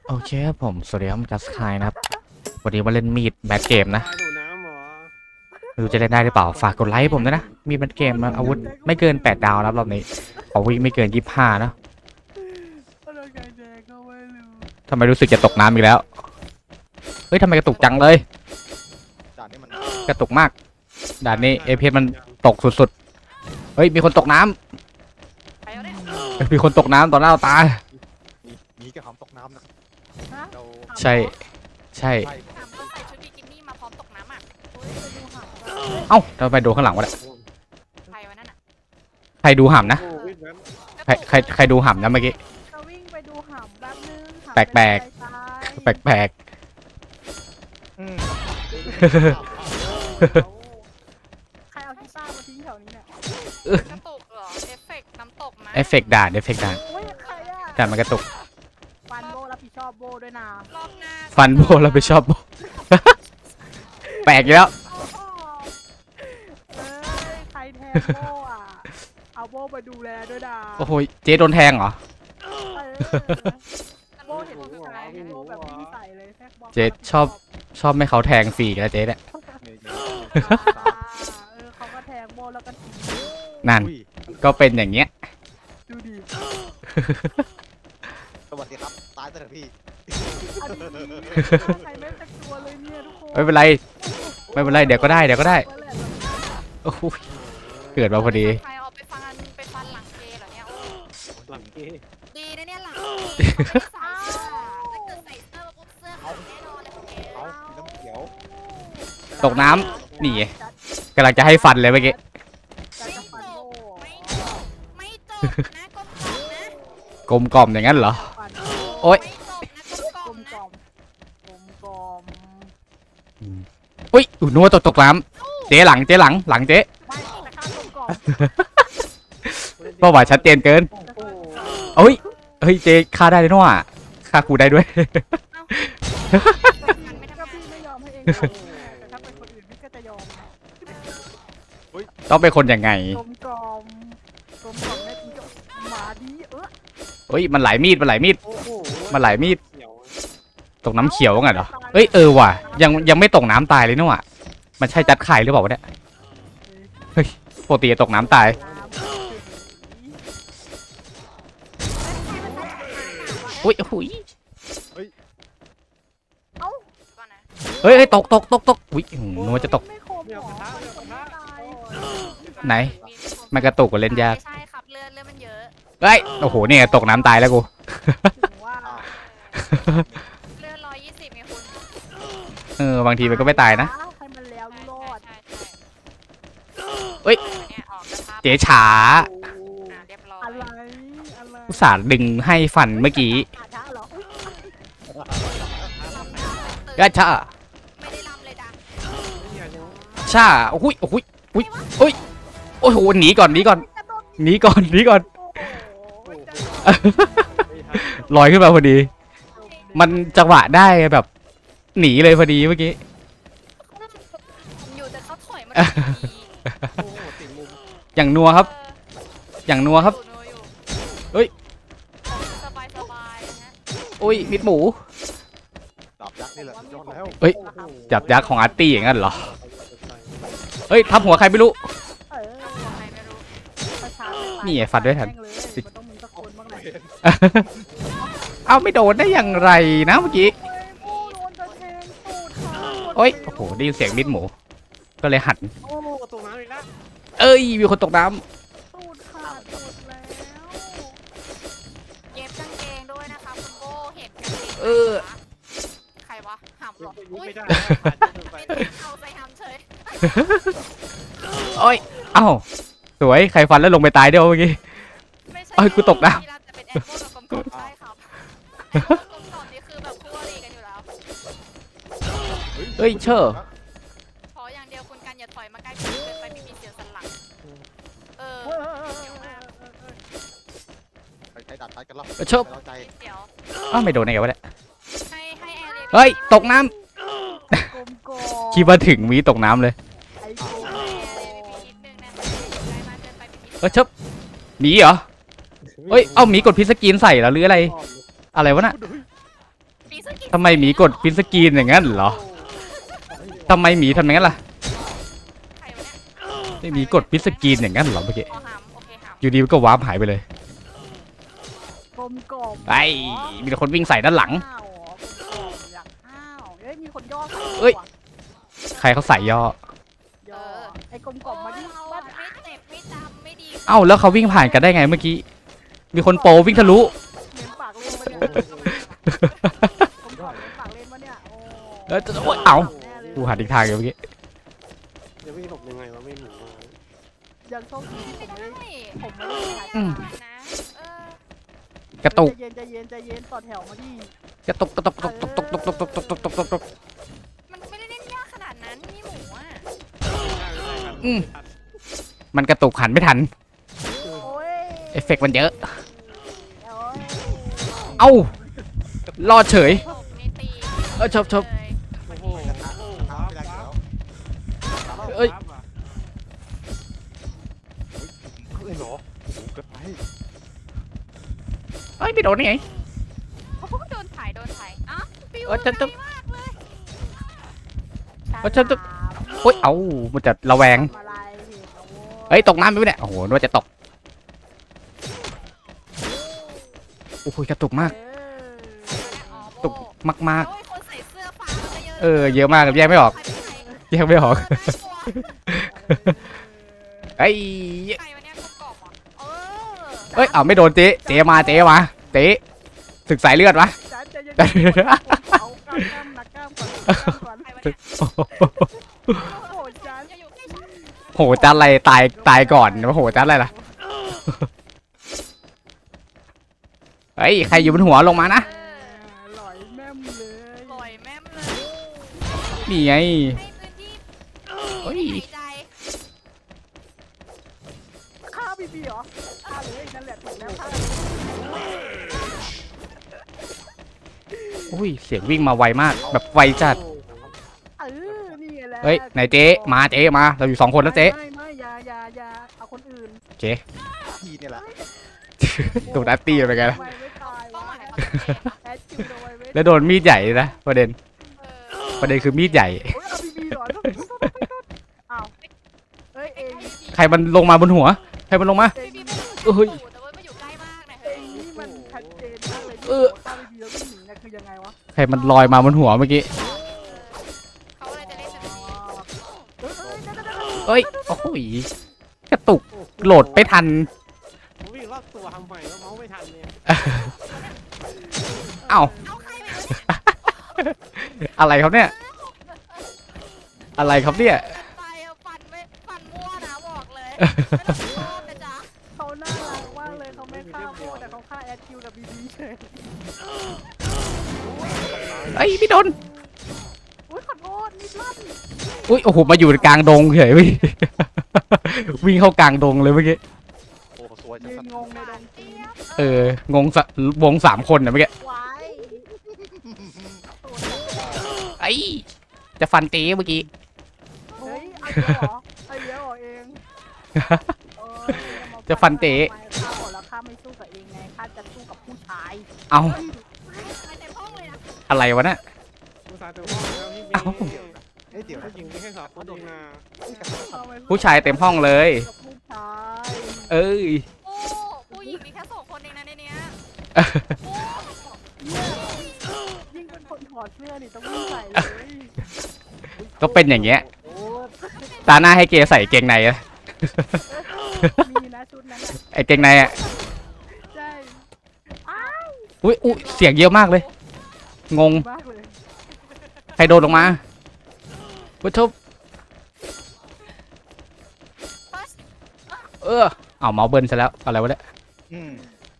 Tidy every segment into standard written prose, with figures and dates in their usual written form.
โอเคครับผมสวัสดีครับจัสคายนะครับวันนี้มาเล่นมีดแบทเกมนะดูน้ำเหรอไม่รู้จะเล่นได้หรือเปล่าฝากกดไลค์ผมด้วยนะมีดแบทเกมนะอาวุธไม่เกิน8 ดาวนะครับรอบนี้ขอวิ่งไม่เกิน25นะทำไมรู้สึกจะตกน้ำอีกแล้วเฮ้ยทำไมกระตุกจังเลยด่านนี้มันกระตุกมากด่านนี้เอพมันตกสุดๆเฮ้ยมีคนตกน้ำมีคนตกน้ำต่อหน้าต่อตามีกระหำตกน้ำนะเราใช่ใช่ใช่ถามเขาใส่ชุดบิกินี่มาพร้อมตกน้ำอ่ะเอ้าทำไมโดนข้างหลังวะเนี่ยใครวะนั่นอ่ะใครดูห่ำนะโอ้ยนั้นใครดูห่ำนะเมื่อกี้จะวิ่งไปดูหำแป๊บนึงแปลกแปลกอืมใครเอากีตาร์มาทิ้งแถวนี้เนี่ยกระตุกเหรอเอฟเฟกต์น้ำตกไหมเอฟเฟกต์ด่านเอฟเฟกต์ด่านโอ้ยใครอะด่านมันกระตุกฟันโบรับผิดชอบโบด้วยนะรอบหน้าฟันโบเราไปชอบโบ แปลกอยู่แล้วเอ้ยใครแทงโบอ่ะเอาโบมาดูแลด้วยนะโอ้โหเจ๊โดนแทงเหรอโบเห็นผู้ชายโบแบบไม่ใส่เลยแทกบอลเจ๊ชอบไม่เขาแทงฟรีแล้วเจ๊เนี่ยเขาก็แทงโบแล้วก็ทิ้งนั่นอุ้ยก็เป็นอย่างเงี้ยดูดิสวัสดีครับตายแต่ละพี่อันนี้ใครไม่แต่งตัวเลยเนี่ยทุกคนไม่เป็นไรไม่เป็นไรเดี๋ยวก็ได้โอ้โหเกิดมาพอดีใครเอาไปฟันหลังเกย์เหรอเนี่ยโอ้หลังเก้ดีนะเนี่ยหลังเกย์ไม่ได้ใส่เสื้อถ้าเกิดใส่เสื้อมาปุ๊บเสื้อขาดแน่นอนเลยคุณเกย์เอาสีน้ำเขียวตกน้ำหนีกำลังจะให้ฟันเลยเมื่อกี้จะฟันโบไม่จบนะกลมกล่อมนะกลมกล่อมอย่างนั้นเหรอฟันโอ๊ยไม่จบนะกลมกกล่ลอมมนะกลมอุ้ยนัวตกน้ำเจ๊หลังเจ๊หลังเจ๊ไม่แต่ข้ากลมกล่อมเป้าหมายชัดเจนเกินโอ้โหเฮ้ยเจ๊ฆ่าได้ด้วยเนาะฆ่ากูได้ด้วยมันไม่ก็ทำงานพี่ไม่ยอมให้เองแต่ถ้าเป็นคนอื่นพี่ก็จะยอมต้องเป็นคนยังไงกลมกล่อมแม่พี่ก็หมาดีเฮ้ยมันหลายมีดโอ้โหมันหลายมีดเขียวตกน้ำเขียวไงเหรอเอ้ยว่ะยังไม่ตกน้ำตายเลยเนาะมันใช่จัดไข่หรือเปล่าวะเนี่ยเฮ้ยปกติจะตกน้ำตายอุ้ยหุยก่อนนะเฮ้ยตกอุ้ยนัวจะตกไม่คมหรอมันไม่ตายไหน มันกระตุกกว่าเล่นยากใช่ครับเลือดมันเยอะเฮ้ยโอ้โหเนี่ยตกน้ำตายแล้วกูถึงว่าเลือด120ไงคุณบางทีมันก็ไม่ตายนะใครมันแล้วรอดใช่เฮ้ยเนี่ยออกกระทะเจ๊ช้าเรียบร้อยอะไรอุตส่าห์ดึงให้ฟันเมื่อกี้อาช้าเหรอก็ช้าไม่ได้ลำเลยดังช้าโอ้โหโอ้โหโอ้โหหนีก่อนลอยขึ้นมาพอดี มันจังหวะได้แบบหนีเลยพอดีเมื่อกี้อยู่แต่เขาถอยมาดีโอ้โหติดมุมอย่างนัวครับ อย่างนัวครับ เฮ้ยสบายนะอุ้ยมิดหมูดาบยักษ์นี่แหละสุดยอดแล้วเฮ้ย จับยักษ์ของอาร์ตี้อย่างนั้นเหรอ เฮ้ยทับหัวใครไม่รู้เออใครไม่รู้ช้านี่ไงฟันด้วยทันมันต้องมีสักคนบ้างแหละเอาไม่โดนได้อย่างไรนะเมื่อกี้โอ้โดนจะแทงตูดค่ะโอ้ยโอ้โหได้ยินเสียงมิดหมู ก็เลยหันโอ้โหตกน้ำอีกแล้วเอ้ยมีคนตกน้ตูดขาดตูดแล้วเย็บกางเกงด้วยนะคะคุณโบเห็นกางเกงำใครวะหำหรอยุบอุ้ยไม่ได้ขาดเยอะเกินไปไม่ได้เอาใส่หำเฉยโอ้ยเอ้าสวยใครฟันแล้วลงไปตายเดี๋ยวเมื่อกี้ไม่ใช่เอ้ยกูตกน้ำที่เราจะเป็นแอนโบกับกลมๆใช่ครับแอนโบกับกลมๆนี่คือแบบคู่อริกันอยู่แล้วเฮ้ยเชอร์ขออย่างเดียวคุณกันอย่าถอยมาใกล้ผมเกินไปมีเสียวสันหลังเออเดี๋ยวมากใครดัดท้ายกันแล้วเชิบเราใจเดี๋ยวอ้าวไม่โดนได้ไงวะเนี่ยให้แอร์เรียเฮ้ยตกน้กลมกลำคิดว่าถึงมีตกน้ำเลยไอ้กลมแอร์เรียนิดนึงนะใกล้มากเกินไปมีเชบหมีเหรอเฮ้ยเอ้าหมีกดพิสกรีนใส่เหรอหรืออะไรอะไรวะน่ะสกินทำไมหมีกดพินสกรีนอย่างนั้นเหรอทำไมหมีทำอย่างนั้นล่ะใครวะเนี่ยไม่หมีกดพินสกรีนอย่างนั้นเหรอเมื่อกี้อ๋อหามโอเคหามอยู่ดีมันก็วาร์ปหายไปเลยกลมกล่อมไอ้มีแต่คนวิ่งใส่ด้านหลังอ้าวกลมกล่อมอยากอ้าวเอ้ยมีคนย่อใส่เอ้ยว่ะใครเขาใส่ย่อย่อไอ้กลมกล่อมมาดิเราบ้าอะไม่เจ็บไม่จำไม่ดีเอ้าแล้วเขาวิ่งผ่านกันได้ไงเมื่อกี้ มีคนโปรวิ่งทะลุเหม็นปากเล่นมาเนี่ยกลมกล่อมเหม็นปากเล่นมาเนี่ยโอ้แล้วโอ๊ยเอ้าแน่เลยกูหันอีกทางอยู่เมื่อกี้จะวิ่งหลบยังไงวะไม่หนีมายังโชคดีที่ไม่ผมได้ไม่ได้อืมนะเออกระตุกใจเย็นใจเย็นต่อแถวมาดิกระตุกกระตุกกระตุกกระตุกกระตุกกระตุกกระตุกกระตุกกระตุกมันไม่ได้เล่นยากขนาดนั้นมีหมูอ่ะอืม มันกระตุกหันไม่ทันโอ้ยเอฟเฟกต์มันเยอะโอ้ยเอ้ารอดเฉยตบไม่ตีชบเลยโอ้โหน้ำไม่ได้แล้วเอ้ยเอ้ยเหรอโอ้โหเกิดไปเอ้ยไม่โดนนี่ไงโอ้โหโดนถ่ายอ้าวปิวฉันจะไกลมากเลยฉันจะ โอ๊ยเอ้ามันจะระแวงทำอะไรผิดนะโว้ยเฮ้ยตกน้ำไปไหมเนี่ยโอ้โหนึกว่าจะตกโอ้โหกระตุกมากอ๋อโบตุกมากโอ้ยคนใส่เสื้อฟ้าก็เยอะๆเออเยอะมากแยกไม่ออกใครเป็นใครแยกไม่ออกน่ากลัวเอ้ยใครวะเนี่ยกรอบๆอ่ะเออเอ้ยเอาไม่โดนเจ๊มาเศึกสายเลือดวะจ๊ะใจเย็นๆเอากล้ามนักกล้ามก่อนใครวะเนี่ยโอ้โหจ๊ะอย่าอยู่ใกล้ฉันโหจัดอะไรตายก่อนโหจัดอะไรล่ะเฮ้ยใครอยู่บนหัวลงมานะหลอยแม่มเลยปล่อยแม่มเลยนี่ไงให้พื้นที่เฮ้ยหายใจฆ่าบีบีเหรอฆ่าเลยนั่นแหละถูกแล้วฆ่าอุ้ยเสียงวิ่งมาไวมากแบบไวจัดนี่แหละเฮ้ยไหนเจ๊มาเราอยู่2 คนแล้วเจ๊ไม่อย่าเอาคนอื่นเจ๊ทีเนี่ยแหละโดนอัตตี้ไปไงล่ะทำไมไม่ตายเป้าวะหมายเขาจะเจ๊อะแอดคิวทำไมไม่แล้วโดนมีดใหญ่นะประเด็นเออประเด็นคือมีดใหญ่โอ้ยเอาบีบีเหรออ้าวเฮ้ยเองใครมันลงมาบนหัวใครมันลงมาเองพี่ไม่ต้องเอ้ยสูดแต่ว่ามาอยู่ใกล้มากนะเอเฮ้ยงนี่มันชัดเจนมากเลยเออฆ่าบีบีแล้ววิ่งหนีเนี่ยคือยังไงวะใครมันลอยมาบนหัวเมื่อกี้เขาอะไรจะเล่นจะเป็นนี้เอ้ยโอ้โหกระตุกโหลดไม่ทันผมวิ่งรอบตัวทำไมแล้วเมาส์ไม่ทันเนี่ยเอ้าเอาใครไปอะไรครับเนี่ยอะไรครับเนี่ยไปเอาฟันไม่ฟันมั่วนะบอกเลยไม่ต้องชอบนะจ๊ะเขาน่ารักมากเลยเขาไม่ฆ่าโบแต่เขาฆ่าแอดคิวกับบีบีเฉยเอ้ยพี่โดนอุ้ยขอโทษนิดลั่นอุ้ยโอ้โหมาอยู่กลางดงเฉยวิ่ง วิ่งเข้ากลางดงเลยเมื่อกี้โอ้โหสวยจังยืคน รับงงในดงจีเจี๊ยบงงวง3 คนนะเมื่อกี้ไว้ไอ้ยจะฟันเจ๊เมื่อกี้เฮ้ยเอาเยอะเหรอเอาเยอะเหรอเองเออจะฟันเตะข้าบอกแล้วข้าไม่สู้กับเองไงข้าจะสู้กับผู้ชายเอาไปเต็มห้องเลยนะอะไรวะเนี่ยผู้ชายเต็มห้องแล้วพี่เอ้าเอ้ยเดี๋ยวนะผู้หญิงไม่ให้สอบคนเองนะผู้ชายเต็มห้องเลยกับผู้ชายเอ้ยโอ้ผู้หญิงมีแค่2 คนเองนะในเนี้ยโอ้ยิ่งเป็นคนถอดเสื้อนี่ต้องวิ่งใส่เลยก็เป็นอย่างเงี้ยโอ้ตาหน้าให้เกใส่เกงในอะมีนะชุดนั้นน่ะไอเกงในอะใช่อ้าวอุ้ยเสียงเยอะมากเลย งงมากเลยใครโดนลงมาผู้ชมเอาเมาส์เบิร์นซะแล้วอะไรวะเนี่ยอืม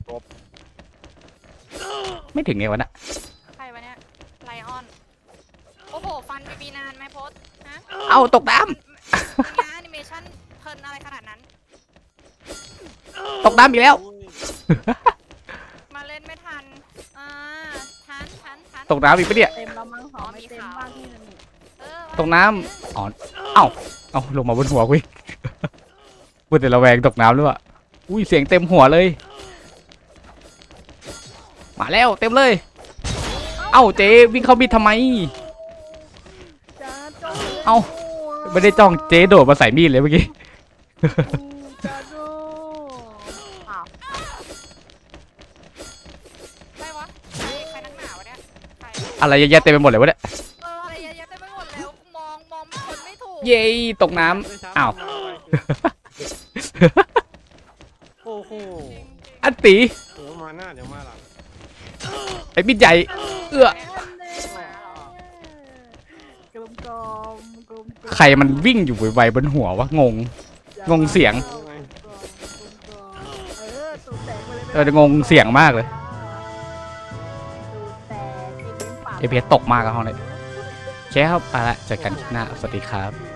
ไม่ถึงไงวะน่ะใครวะเนี่ยไลออนโอ้โหฟันบีบีนานไหมโพสฮะเอาตกน้งานแอนิเมชั่นเพลินอะไรขนาดนั้นำตกน้ำอีกแล้วมาเล่นไม่ทันทันตกน้ำอีกปะเนี่ยเต็มแล้วมั้งหอมไม่เต็มบ้างที่นั่นนี่ตกน้ำอ๋อเอาลงมาบนหัวกูอีก พูดแต่ระแวงตกน้ำหรือเปล่าอุ้ยเสียงเต็มหัวเลย มาแล้วเต็มเลยเอ้าเอ้าเจ๊วิ่งเข้ามีดทำไมจ้าจ้องเอ้า ไม่ได้จ้องเจ๊โดดมาใส่มีดเลยเมื่อกี้จ้าดูอ้าวใครวะใครนักหนาวะเนี่ยใครอะไรเยอะแยะเต็มไปหมดเลยวะเนี่ยอะไรเยอะแยะเต็มไปหมดแล้วมองคนไม่ถูกเย้ตกน้ำอ้าวโอ้โหอันตีเดี๋ยวมาหน้าเดี๋ยวมาหลังไอ้มีดใหญ่เอื้อกลมกลมกลมใครมันวิ่งอยู่ไวๆบนหัววะงง งงเสียงยังไงตูดแตกไปเลยเอองงเสียงมากเลยตูดแตกเอพีเอสตกมากอะห้องนี้โอเคครับไปละเจอกันคลิปหน้าสวัสดีครับ